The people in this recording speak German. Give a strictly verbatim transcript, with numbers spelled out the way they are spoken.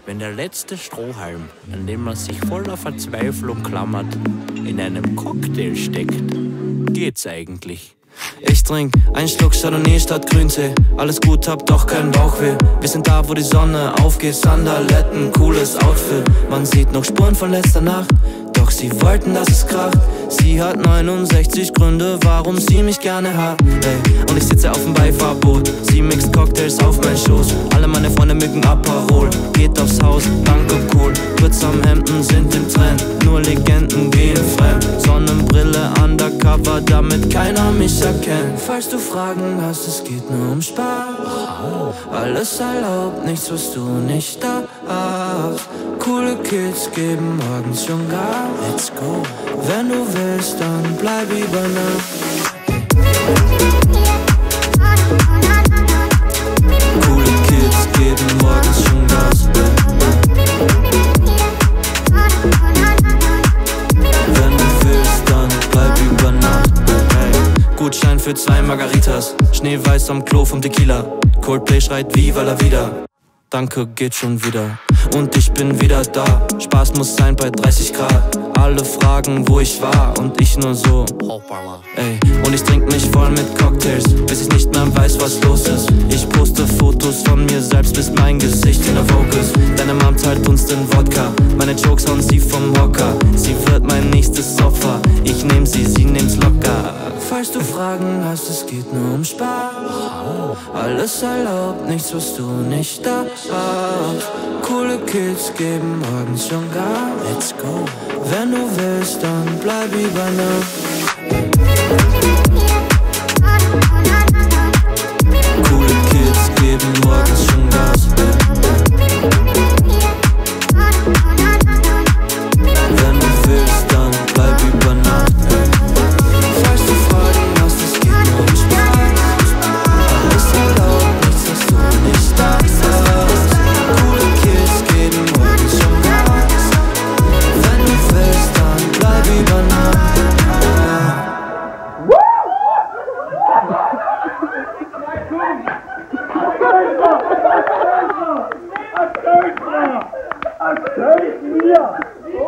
Wenn der letzte Strohhalm, an dem man sich voller Verzweiflung klammert, in einem Cocktail steckt, geht's eigentlich? Ich trink einen Schluck Chardonnay statt Grünsee. Alles gut, hab doch keinen Bauchweh. Wir sind da, wo die Sonne aufgeht. Sandaletten, cooles Outfit. Man sieht noch Spuren von letzter Nacht. Doch sie wollten, dass es kracht. Sie hat neunundsechzig Gründe, warum sie mich gerne hat. Ey, und ich sitze auf dem Beifahrboot. Sie mixt Cocktails auf meinen Schoß. Alle meine Freunde mögen Aperol. Geht aufs Haus, danke cool. Pritz am Hemden sind im Trend. Nur Legenden gehen fremd. Sonnenbrille undercover, damit keiner mich erkennt. Falls du Fragen hast, es geht nur um Spaß. Alles erlaubt, nichts, was du nicht darfst. Coole Kids geben morgens schon Gas. Let's go. Wenn du willst, dann bleib über Nacht. Coole Kids geben morgens schon Gas. Wenn du willst, dann bleib über Nacht. Hey. Gutschein für zwei Margaritas. Schneeweiß am Klo vom Tequila. Coldplay schreit Viva la Vida. Danke, geht schon wieder. Und ich bin wieder da. Spaß muss sein bei dreißig Grad. Alle fragen, wo ich war und ich nur so. Ey, und ich trink mich voll mit Cocktails, bis ich nicht mehr weiß, was los ist. Ich poste Fotos von mir selbst, bis mein Gesicht in der Vogue ist. Deine Mom zahlt uns den Wodka. Meine Jokes hauen sie vom Hocker. Sie wird mein nächstes Opfer. Ich nehm sie, sie nehmt's locker. Falls du Fragen hast, es geht nur um Spaß. Alles erlaubt, nichts, was du nicht darfst. Coole Kids geben morgens schon Gas. Let's go. Wenn du willst, dann bleib über Nacht.